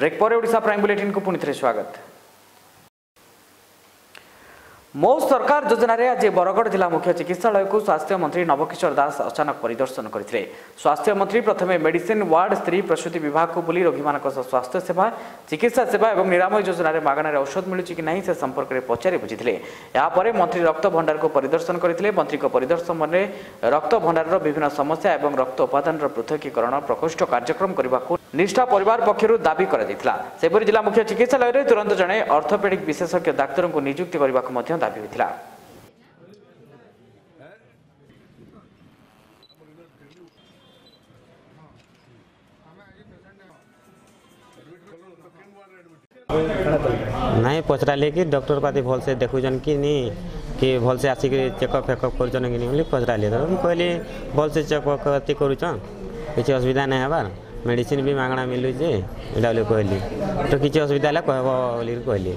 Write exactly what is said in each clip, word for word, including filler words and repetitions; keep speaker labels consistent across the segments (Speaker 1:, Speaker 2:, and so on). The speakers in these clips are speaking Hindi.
Speaker 1: ब्रेक पर ओडिशा प्राइम बुलेटिन को पुणी थे स्वागत। मो सरकार योजना रे आज बरगढ़ जिला मुख्य चिकित्सालय को स्वास्थ्य मंत्री नवकिशोर दास अचानक परिदर्शन करते। स्वास्थ्य मंत्री प्रथमे मेडिसिन वार्ड स्त्री प्रसूति विभाग को बुली रोगी मान स्वास्थ्य सेवा चिकित्सा सेवा और निरामय योजना रे मागणार औषध मिलूँ कि नहीं से संपर्क में पचारि बुझी। यापर मंत्री रक्त भंडार को परिदर्शन करते। मंत्री परिदर्शन में रक्त भंडार विभिन्न समस्या और रक्त उपादान पृथकीकरण प्रकोष्ठ कार्यक्रम करने को निष्ठा परिवार पक्षर दाबी कर जिला मुख्य चिकित्सालय में तुरंत जड़े अर्थोपेडिक विशेषज्ञ डाक्तर को नियुक्ति करने को दाबी होता।
Speaker 2: नहीं पचराले कि डॉक्टर पाती भल से देखुन कि नहीं कि भल से आसिक चेकअप फेकअप कर पचराले तो कहली भल से चेकअप करुचन किसी असुविधा नहीं हबार मेडिसिन भी मागणा मिलूँ ये कहली तो किसी असुविधा है कह कहली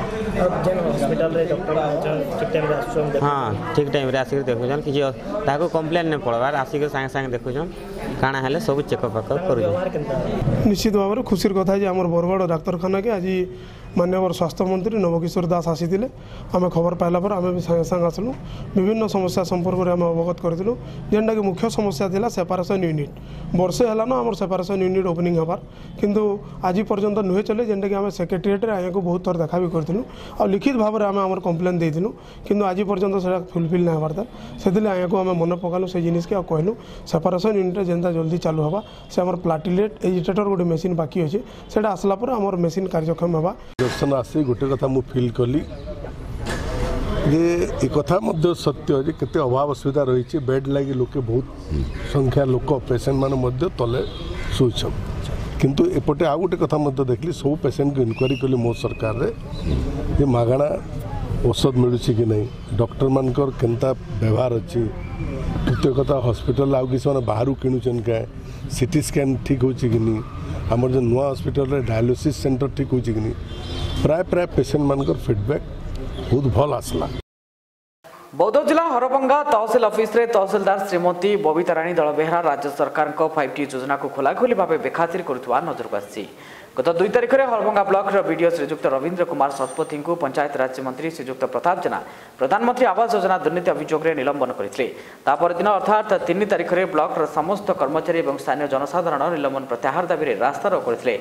Speaker 2: हाँ ठीक टाइम आसिक देखुन कि कम्प्लेन नहीं पड़वार आसिक सागे सागे देखुन काଣା हेले सब चेकअप फेकअप कर।
Speaker 3: निश्चित भाव में खुशी कथा है आम बरगढ़ डाक्तखाना के आज माननीय स्वास्थ्य मंत्री नवकिशोर दास आसी आम खबर पाइला पर आम भी सागे सागे आसलु विभिन्न समस्या संपर्क में आम अवगत करूँ जेनटा कि मुख्य समस्या था सेपारेसन यूनिट वर्षे है आम सेपारेसन यूनिट ओपनिंग हबार किंतु आज पर्यंत नुहे चले जेनटा कि आम सेक्रेटेरिएट आया को बहुत थर देखा भी करूँ और लिखित भाव में आम आम कम्प्लेन देलु किंतु आज पर्यंत से फुलफिल नहीं हबार था से आया को आम मन पकालु से जिनिस के कहलु सेपारेसन यूनिट जेनता जल्दी चालू हवा से आम प्लाटिलेट एजिटेटर गोटे मेसीन बाकी अच्छे से आसला पर आम मेसीन कार्यक्षम हवा
Speaker 4: दर्शन आसी गोटे कथा मु फील कली जे एक कथा मध्य सत्य जे केते अभाव असुविधा रही बेड लगी लोके बहुत संख्या लोक पेसेंट मान तले शुन किंतु एपटे आ गोटे कथा मध्य देखली सब पेसेंट को इनक्वारी कली मो सरकार रे जे मागणा औषध मिलूँ कि नहीं डॉक्टर मानकर केनता व्यवहार अच्छी द्वितीय कथा हॉस्पिटल आउ कि बाहर किणुचन क्या सीटी स्कैन ठीक हो नहीं आमर जो नुआ हॉस्पिटल डायलिसिस सेंटर ठीक हो नहीं प्राय प्राय पेसेंट मानकर फीडबैक बहुत भल आसला।
Speaker 1: बौद्ध जिला हरभंगा तहसिल ऑफिस रे तहसिलदार श्रीमती बबीता राणी दल बेहरा राज्य सरकार फाइव टी योजना को खोलाखोली भाव बेखातिर करुवा नजर को आसी। गत दुई तारिख में हरभंगा ब्लॉक वीडियो श्रीजुक्त रवींद्र कुमार शतपथी को पंचायत राज्य मंत्री श्रीजुक्त प्रताप जेना प्रधानमंत्री आवास योजना दुर्नीति अभियोग में निलंबन करते दिन अर्थात तीन तारिख में ब्लॉक समस्त कर्मचारी और स्थानीय जनसाधारण निलंबन प्रत्याहार दाबी रास्ता रोक करते।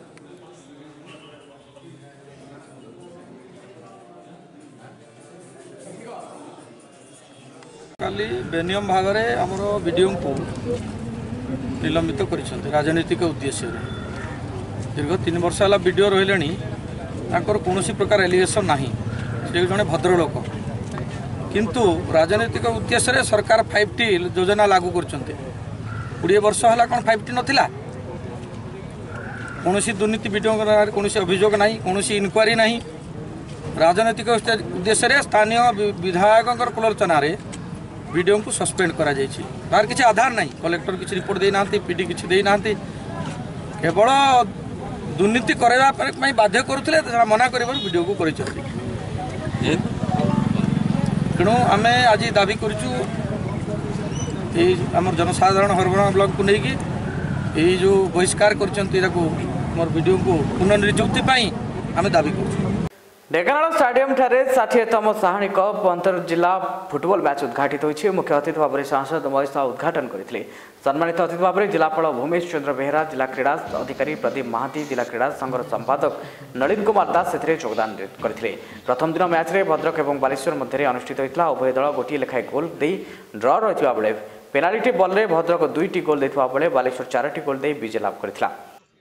Speaker 5: काली बेनियम भाग में आमर वीडियो को निलंबित कर राजनीतिक उद्देश्य दीर्घ तीन वर्ष है वीडियो रही कौन प्रकार एलिगेशन ना से जड़े भद्र लोक किंतु राजनीतिक उद्देश्य सरकार फाइव टी योजना लागू कर वर्ष है कौन फाइव टी नाला कौन दुर्नीति वीडियो कौन अभियोग ना कौन इनक्वारी ना राजनीतिक उद्देश्य स्थानीय विधायक प्रलोचन वीडियो को सस्पेंड करा जायछि तार किसी आधार नहीं कलेक्टर किसी रिपोर्ट देना पीडी किसी देना केवल दुर्नीति करने बाध्य करुले मना कर वीडियो को कर तेणु आम आज दाबी करूँ जनसाधारण हरभंगा ब्लॉक को लेकिन जो बहिष्कार कर मोर वीडियो को पुनर्निजुक्ति आम दाबी करूँ।
Speaker 1: ढेंकानाल स्टाडियम ठारे षाठिएतम साहाणी कप अंतर जिला फुटबॉल मैच उद्घाटित होइछि। मुख्य अतिथि भाव में सांसद महेश उद्घाटन करते। सम्मानित अतिथि भाव में जिलापाल भूमेश चंद्र बेहरा जिला क्रीड़ा अधिकारी प्रदीप महांती जिला क्रीड़ा संघर संपादक नलिन कुमार दास से योगदान करते। प्रथम दिन मैच रे भद्रक और बालेश्वर मध्य अनुष्ठित होता उभय दल गोटे लेखाएं गोल दे ड्र रही बेले पेनाल्टी बॉल रे भद्रक दुईटी गोल देता बेले बालेश्वर चारोटी गोल दे विजय लाभ करथिला।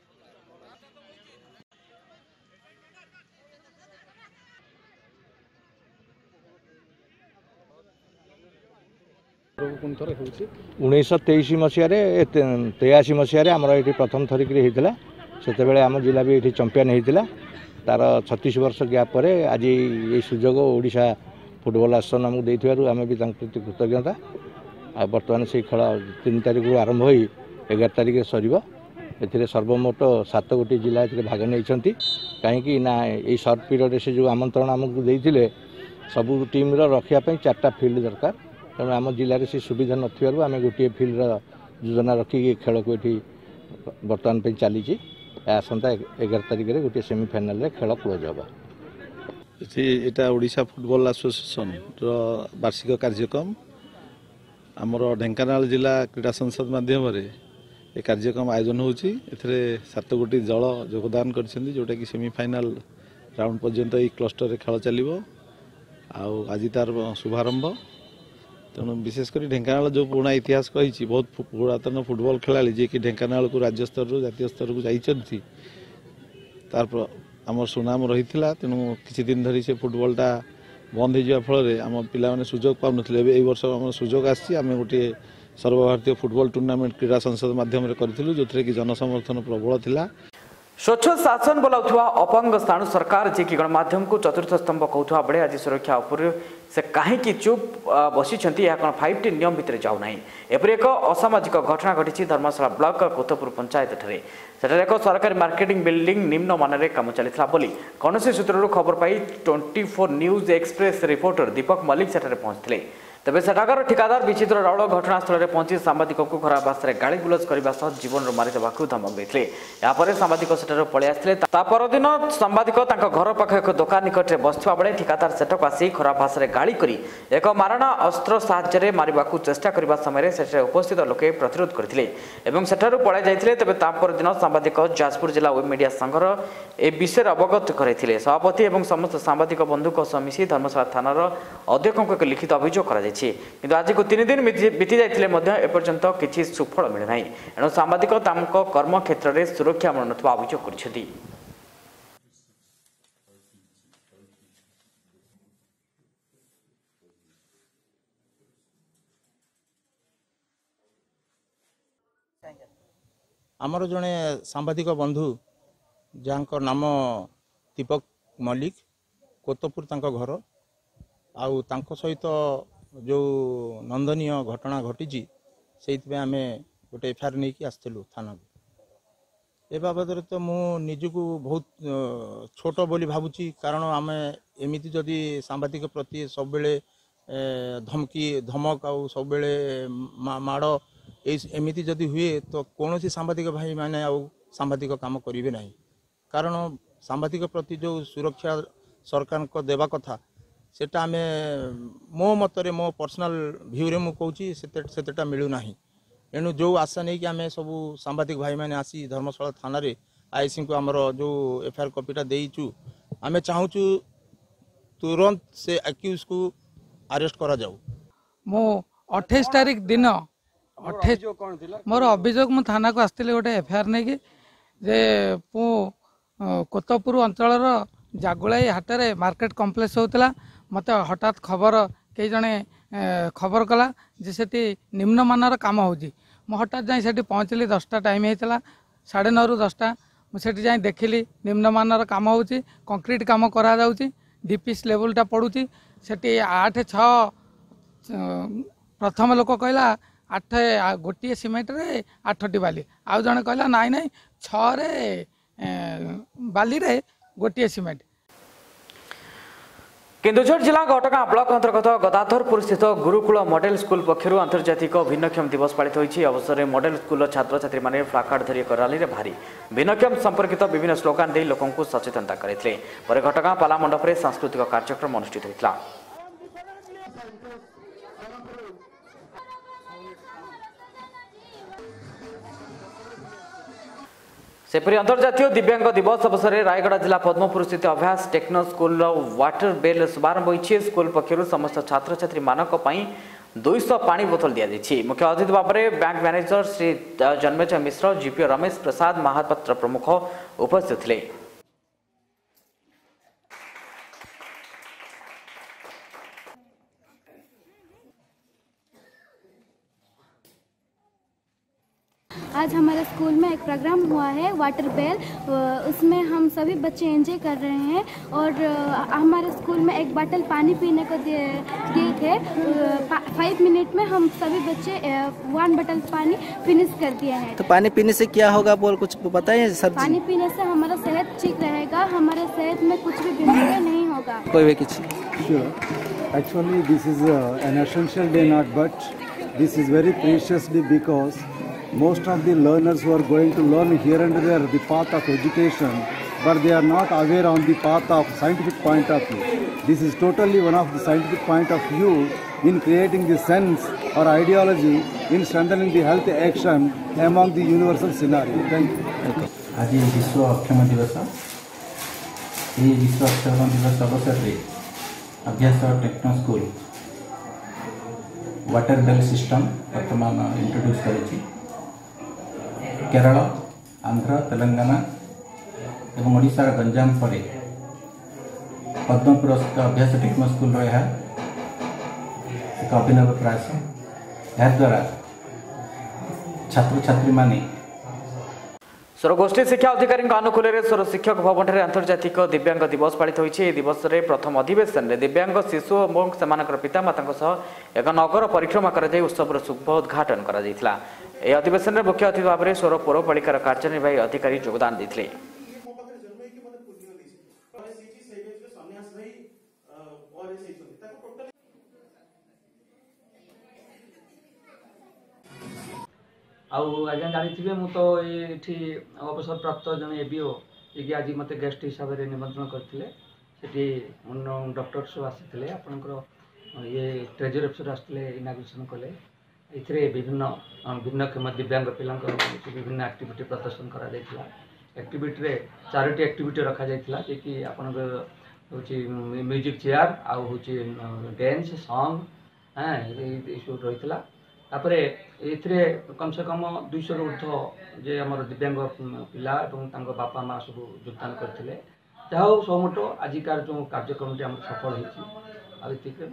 Speaker 6: उन्नीस तेईस मसीह तेयासी मसीह आमर ये प्रथम थरिक होता से आम जिला भी ये चंपियन होता तार छत्तीस वर्ष गैप पर आज ये सुजोग ओडिशा फुटबॉल आसन आमको देथिबारु आम भी प्रति कृतज्ञता आ बर्तमान से खेल तीन तारिख आरंभ हो एगार तारिख सर ए सर्वमोट सात गोटी जिला भाग नहीं कहीं ना ये सर्ट पीरियड से जो आमंत्रण आमको देते सबू टीम रखापी चार्टा फिल्ड दरकार तेणु आम जिले से सुविधा नाम गोटे फिल्ड योजना रखिक खेल को ये बर्तमान चली आसंता एगार तारिख में गोटे सेमिफाइनाल खेल क्लोज होगा।
Speaker 7: यहाँ ओडिशा फुटबॉल एसोसिएशन वार्षिक कार्यक्रम आमर ढेंकानाल जिला क्रीड़ा संसद माध्यम ए कार्यक्रम आयोजन होची। एथरे सात गोटी दल योगदान करछन्ती जोटा कि सेमिफाइनाल राउंड पर्यंत ये क्लस्टर रे खेल चलिबो। आज तार शुभारंभ तेणु विशेषकर ढेंकानाल जो पुराना इतिहास कही बहुत पुरातन फुटबॉल खेलाड़ी जी कि ढेंकानाल को राज्य स्तर रू जातीय स्तर को जाइछन्ती तार आम सुनाम रही तेणु किछि दिन धरी से फुटबॉलटा बंद हो जावा फल आम पिला माने सुजोग पाउनथिले ए वर्ष आम सुजोग आसी आम गोटे सर्वभारतीय फुटबॉल टूर्नामेंट क्रीड़ा संसद माध्यम करूँ जो कि जनसमर्थन प्रबल थिला।
Speaker 1: स्वच्छ शासन बोलाउथुवा अपंग स्थाणु सरकार जे कि गणमाध्यम को चतुर्थ स्तंभ कहूथुवा बेले आज सुरक्षा उपर से कहीं चुप बसी कौन फाइव टी नियम भितर जाऊ ना एपरी एक असामाजिक घटना घटी धर्मशाला ब्लॉक कोतपुर पंचायत ठारे सेठारे एक सरकारी मार्केटिंग बिल्डिंग निम्न मान काम चलता बोली कौन सूत्रु खबर पाई twenty four news express reporter Deepak Mallick सेठारे पहुंचते तेज सेठाकार ठिकादार विचित्र राउल घटनास्थल में पहुंची सांबादिक को खराब भाषा में गाड़ी गुलज करने सह जीवन मारिदेवा धमक देते यापर सांबादिक सेठार पलि आसते परदिन सांबादिक घर पाख एक दुकान निकट में बसवा बेले ठिकादार सेठक आसी खराब भाषा में गाड़ी कर एक मारणा अस्त्र साहाय्य मारिबा चेष्टा करने समय से उपस्थित लोके प्रतिरोध करते सेठार पलि जाते तेज तापरदिन सांबादिक जाजपुर जिला वेब मीडिया संघर ए विषय अवगत करते सभापति और समस्त सांबादिक बंधुक सह मिसी धर्मशाला थानार अध्यक्ष को एक लिखित अभियोग कर किंतु आज को तीन दिन बीती जाते एपर्यंत किसी सुफल मिलना एणु सांबादिक कर्म क्षेत्र में सुरक्षा मिलुन अभियोग कर
Speaker 8: आमर जड़े सांबादिक बंधु जहाँ नाम दीपक मल्लिक कोतपुर तांको घर आउ तांको सहित जो नंदनीय घटना घटी से आम गोटे एफआईआर नहीं कि आसलु थाना को ए बाबद तो मु निजको बहुत छोट बोली भावुची कारण आम एमती जदि सांबादिक प्रति सब बेले धमकी धमक आउ सब बेले माड़ एमती जदि हुए तो कौन सी सांबादिक भाई माने आउ सांबादिक काम करेंगे ना कारण सांबादिक प्रति जो सुरक्षा सरकार को देवा कथा सेटा आमे मो मतरे मो पर्सनल भ्यू रे मु कहूची सेटा मिलू नाही एणु जो आशा नहीं कि आम सब सांबादिक भाई मैंने आसी धर्मशाला थाना रे आईसी को आमर जो एफआईआर कॉपीटा देइचु आमे चाहूचु तुरंत से एक्यूज को अरेस्ट करा जाऊ।
Speaker 9: मो अट्ठाईस तारीख दिन अट्ठाईस मोर अभियोग मु थाना को आसती गोटे एफआईआर नहीं कि जे पु कोतपुर अंचल जागुलाई हाटरे मार्केट कम्प्लेक्स होता मत हठात खबर कई जने खबर कला जे सेठी निम्न मानर काम होजी मु हठात जाई सेठी पहुँचली दसटा टाइम होता साढ़े नौ रु दसटा मुझे जाई देखिली निम्न मानर काम होची कंक्रीट काम करा जाउची डीपीएस लेवलटा पड़ुची सेठी आठ छ प्रथम लोक कहला आठ गोटे सीमेंट रे आठटी बाली आउ जने कहला नाई नाई छ रे बाली रे गोटे सीमेंट। केन्दुझर जिला घटगां ब्लॉक अंतर्गत गदाधरपुर स्थित गुरुकुल मॉडल स्कूल पक्षर अंतर्जातिक भिन्नक्षम दिवस पालित होती अवसर में मॉडल स्कूल छात्र छात्री माने प्लाकार्ड धरी एक रैली में भारी भिन्नक्षम संपर्कित विभिन्न स्लोगान दे लोकों सचेतनता करते घटगां पाला मंडप में सांस्कृतिक कार्यक्रम अनुष्ठित होता। सेपरी अंतर्जातीय दिव्यांग दिवस अवसर में रायगढ़ जिला पद्मपुर स्थित अभ्यास टेक्नो स्कूल वाटर बेल शुभारंभ होती स्कूल पक्षर समस्त छात्र छात्री मानक दुई सौ पानी बोतल दी मुख्य अतिथि भाव में bank manager Shri Janmejay Mishra GPO Ramesh Prasad Mohapatra प्रमुख उपस्थित थे।
Speaker 10: आज हमारे स्कूल में एक प्रोग्राम हुआ है वाटर बेल, उसमें हम सभी बच्चे एंजॉय कर रहे हैं और हमारे स्कूल में एक बोतल पानी पीने को दिए थे। फाइव मिनट में हम सभी बच्चे वन बोतल पानी फिनिश कर दिए हैं।
Speaker 11: तो पानी पीने से क्या होगा बोल कुछ बताइए सर।
Speaker 10: पानी पीने से हमारा सेहत ठीक रहेगा, हमारे सेहत में कुछ भी बीमारी नहीं होगा।
Speaker 11: कोई भी कुछ
Speaker 12: actually this is an essential day not but this is very precious day because most of the learners who are going to learn here and there the path of education, but they are not aware on the path of scientific point of view. This is totally one of the scientific point of view in creating the sense or ideology in strengthening the health action among the universal scenario. Thank you.
Speaker 13: आज विश्व अक्षम दिवस ये विश्व अक्षम दिवस अवसर में अभ्यास techno school water bell system वर्तमान इंट्रोड्यूस करी केरल आंध्र तेलंगाना एवं ओडिशार गंजाम पर पद्म पुरस्कृत अभ्यास टेक्नो स्कूल यह एक अभिनव प्रयास याद्वारा छात्र छात्री माने
Speaker 1: स्वरगोष्ठी शिक्षा अधिकारी अनुकूल स्वर शिक्षक भवन में आंतर्जातिक दिव्यांग दिवस पालित होती। दिवस में प्रथम अधिवेशन में दिव्यांग शिशु और से पितामाता एक नगर परिक्रमा कर उत्सव शुभ उद्घाटन कर अधिवेशन में मुख्य अतिथि भाव में स्वर पौरपालिकार कार्यनिर्वाही अधिकारी योगदान देते।
Speaker 14: आउ आज्ञा जानी मु तो ये अवसर प्राप्त जन एबीओ ये आज मत गेस्ट हिसाब से निमंत्रण करते डॉक्टर सब आसी आपंकर ये ट्रेजर अफिसर आसते इनाग्रेसन कले ये विभिन्न भिन्नक्षम दिव्यांग पिला विभिन्न एक्टिविटी प्रदर्शन करा एक्टिविटी चारोटी एक्टिविटी रखा जाइए जे कि आपण म्यूजिक चेयर आउ डांस सॉन्ग हाँ ये सब रही तापर ये कम से कम दुईश ऊर्ध जे आम दिव्यांग पिला और बापा माँ सब योगदान करते जहाँ सब आजिकार जो कार्यक्रम सफल होती।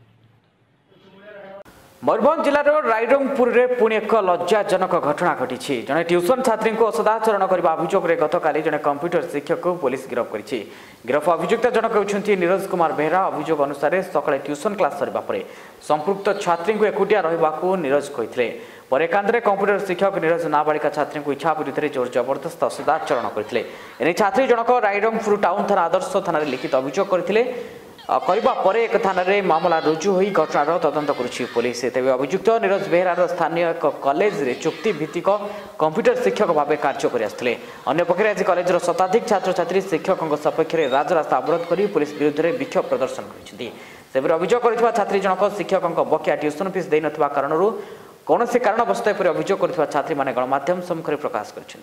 Speaker 1: मयूरभंज जिलार रायरंगपुर में पुणी एक लज्जाजनक घटना घटी। जड़े ट्यूशन छात्री को असदाचरण करने अभियोग में गतकाली जड़े कंप्यूटर शिक्षक को पुलिस गिरफ्त कर गिरफ अभियुक्त जनक होती नीरज कुमार बेहरा। अभियोग अनुसार सकाଳେ ट्यूशन क्लास सरवा पर संपृक्त छात्री को एकुटिया रहा नीरज कहते पर एकांतरे कंप्यूटर शिक्षक नीरज नाबालिका छात्री को इच्छा विरुद्ध जोर जबरदस्त असदाचरण करते एने छात्री जनक रायरंगपुर टाउन थाना आदर्श थाना लिखित अभियोग करते करबा परे एक थाना रे मामला रुजु होई घटनार तदंत करुछि पुलिस। तेबे अभियुक्त नीरज बेहरार स्थानीय एक कॉलेज रे चुक्ति भित्तिक कंप्यूटर शिक्षक भाव कार्य कर आसते। अन्य पक्षे आज कॉलेजर शताधिक छात्र छात्री शिक्षकों सपक्ष में राजरास्ता अवरोध कर पुलिस विरुद्ध में विक्षोभ प्रदर्शन कर अभियोग कर छात्री जनक शिक्षकों बकिया ट्यूशन फीस दे नथिबा कारणरू कौन से कारणवश अभियोग कर छात्री माने गणमाध्यम सम्मुखें प्रकाश कर।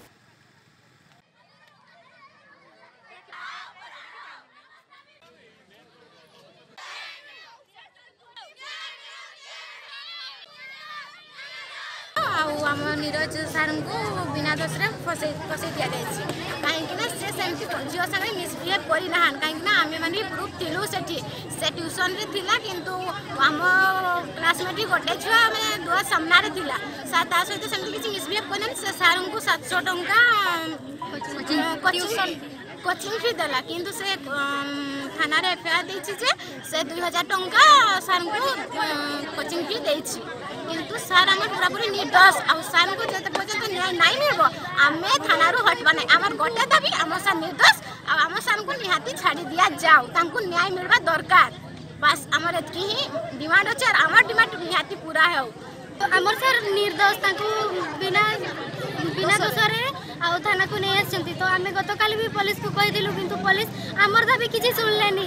Speaker 15: नीरज सार को बिना दोष फसई फसई दि जाए कहीं से झील सागे मिसबिहेव करना कहीं आम मैंने प्रूफ थिलु से ट्यूशन रे थिला किंतु आम क्लासमेट गोटे छुआ आम दुआ सामने थिला सहित सेमती किसी मिसबिहेव करना से सार को सात सौ टका कोचिंग फी देला किंतु से थाना रे एफआईआर देछि जे से दुई हजार टंका सार को कोचिंग फी देछि किंतु सार आम पूरा पूरी निर्दोष आ सार को जते पर्यंत न्याय नहीं मिलबो आमे थाना रो हटबा नहीं आमर गोटे दाबी आम सार निर्दोष आ आम सार को निहाती छाड़ी दिया जाओ तांको न्याय मिलबा दरकार बस आमर एतकी ही डिमांड अछि और आमर डिमांड निहाती पूरा है तो आमर सर निर्दोष तांको बिना बिना दोषरे आ थाना को नहीं आछंती तो आमे गतकाली भी पुलिस को कहि दिलु किंतु पुलिस आमर दाबी किछि सुनलेनी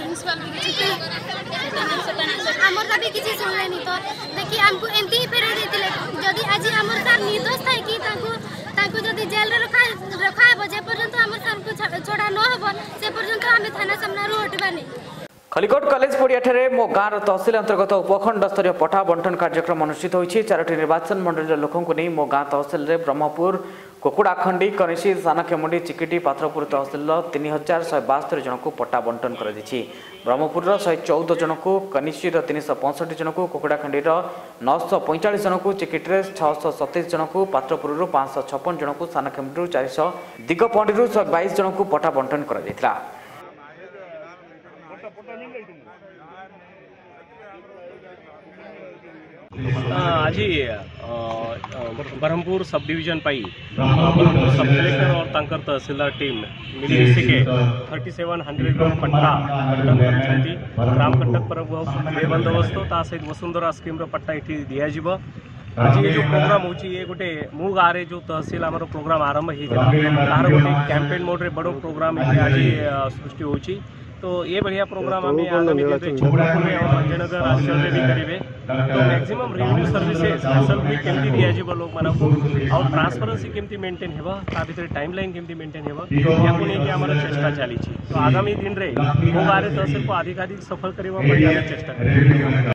Speaker 15: आमर दाबी किछि सुनलेनी तो देखि हमको एमती ही फेरे देतिले जदी आज आमर सर निर्दोष थाई कि तांको तांको जदी जेल रे रखा रखा बजे पर्यंत आमर सर को छोड़ा न होबो से पर्यंत आमे थाना सामना रो हटबानी।
Speaker 1: खलिकोट कॉलेज पड़िया मो गाँव तहसिल अंतर्गत उपखंड स्तरीय पट्टा बंटन कार्यक्रम अनुष्ठित होती। चारोटी निर्वाचन मंडल लोकों नहीं मो गाँव तहसिल रे ब्रह्मपुर कोकुड़ाखंडी कनिशी सानखेमुंडी चिकिटी पात्रपुर तहसिल तीन हजार शहे बास्तरी जन को पट्टा बंटन कर ब्रह्मपुर शहे चौदह जन को कनिशी तीन सौ पैंसठ जन को कोकुड़ाखंडी नौश पैंचाश जन को चिकिटी छःश सतैश जन को पात्रपुर पाँच सौ छप्पन जन को सानखेमुंडी चार सौ दिगपंडी शहे बैश जन को पट्टा बंटन कर
Speaker 16: आज ब्रह्मपुर सब डिवीजन पाई ब्रह्मपुर सब कलेक्टर और तांकर तहसीलदार टीम मिली के थर्टी सेवन हंड्रेड पट्टा बंटन कर ग्राम कंटक पर बंदोबस्त ता सहित वसुंधरा स्कीम पट्टा ये दिज्व आज ये जो प्रोग्राम होची ये गोटे मु गारे जो तहसील आमर प्रोग्राम आरंभ होता तार गोटे कैंपेन मोड रे बड़ो प्रोग्राम आज सृष्टि होची तो ये बढ़िया प्रोग्राम आम आगामी दिन में चित्रकूट और भंजनगर अंचल में भी करेंगे तो मैक्सिमम रेवेन्यू सर्विसेज हासिल भी केमती दिज्व लोक मान और ट्रांसपेरेंसी केमती मेंटेन हो भर टाइमलाइन केमती मेंटेन हो या नहीं चेष्टा चली तो आगामी दिन में मो गाँव तहसील को अधिकाधिक सफल करने चेष्टा करें।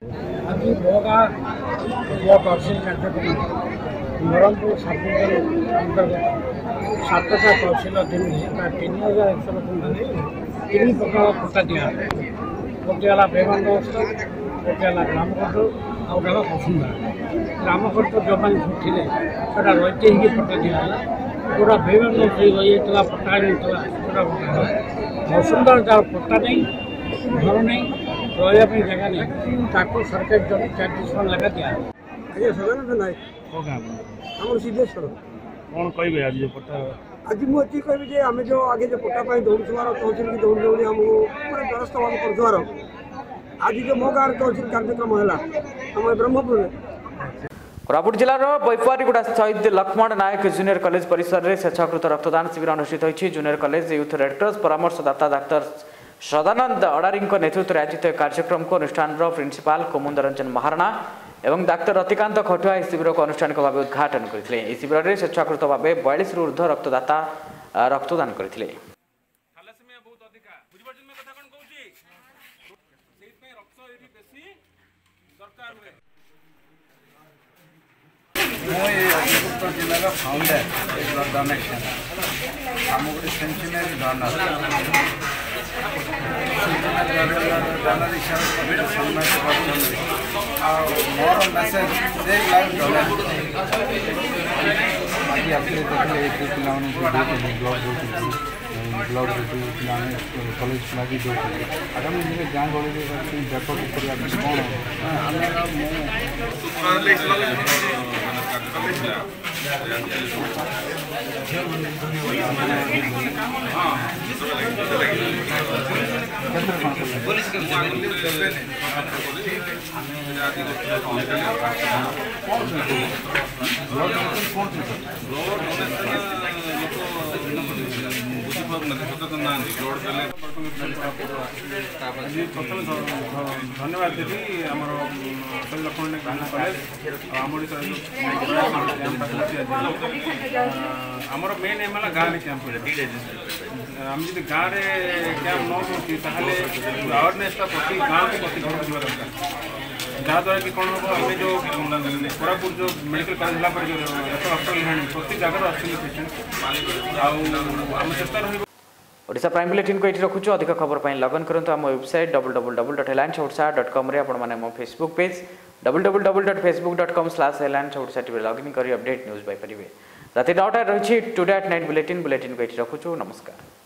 Speaker 17: बरहमपुर अंतर्गत सातटा तहसील अधीन तीन हजार एक सौ लोक तीन प्रकार पट्टा दिया गोटे बेगन गोटे ग्रामकट आ गोटे वसुंधरा ग्रामकट जो मैंने थे से रही पट्टा दिहला गोटा बेगन रही पट्टा नहीं वसुंधरा जार पट्टा नहीं घर नहीं रही जगह नहीं ताको सरकार जब चालीस मन लगा दिया आज्ञा सदानंद नायक आम सिद्धेश्वर
Speaker 16: कौन कहे आज पट्टा
Speaker 17: आज मुझे कहि आम जो आगे जो पट्टा दौड़ुवार तहसील की दौड़ दौड़ी आमको पूरा द्वारस्थ मान कर आज जो मो गाँव तहसील कार्यक्रम है आम ब्रह्मपुर
Speaker 1: कोरापुट जिलार बैपारीगुड़ा शहीद लक्ष्मण नायक जूनियर कॉलेज परिसर में स्वेच्छाकृत रक्तदान शिविर अनुष्ठित होती जूनियर कॉलेज यूथ रेडक्रॉस परामर्शदाता डाक्तर सदानंद अडारी नेतृत्व में आयोजित कार्यक्रम को अनुष्ठान प्रिंसिपाल कुमुंद रंजन महाराणा एवं डाक्तर रतिकांत खटुआ इस शिविर को आनुष्ठानिक भाव उद्घाटन करते हैं। शिविर में स्वेच्छाकृत भाव बयालीस रु ऊर्ध्व रक्तदाता रक्तदान करते
Speaker 18: जिला फाउंडर ब्लड डोनेशन आम गोटे सेंचुरी डोनर डोनर हिसाब से सम्मान मोर मेसेज से लाइफ डोनेट आज आखिर देखिए पे ब्लड ब्लड पे कॉलेज पिला भी दौर आगामी दिन में गाँव गहली व्यापक
Speaker 19: धन्यवाद दीदी आम लक्ष्मण कॉलेज आम आमर मेन एम है गाँव कैंप आम जी गाँव में कैंप न होती अवेयरनेसटा प्रति गाँव को प्रति घर जीवा दरकार जहाँद्वारा कि कौन हम आम जो कोरापुट जो मेडिकल कॉलेज है जो हॉस्पिटल प्रति जगह अच्छे पेसेंट आम चेष्टा रही
Speaker 1: ओडिशा प्राइम बुलेटिन को ये रखुचु अधिक खबर पर लगन करूँ आम website double double double dot हेलांस ओडिशा डट कम आप Facebook page double double double dot Facebook dot com slash हेलांस ओडिशा टी लगइन कर अपडेट न्यूज पाइपर राति नौटा रही today at night bulletin bulletin को ये रखुचु नमस्कार।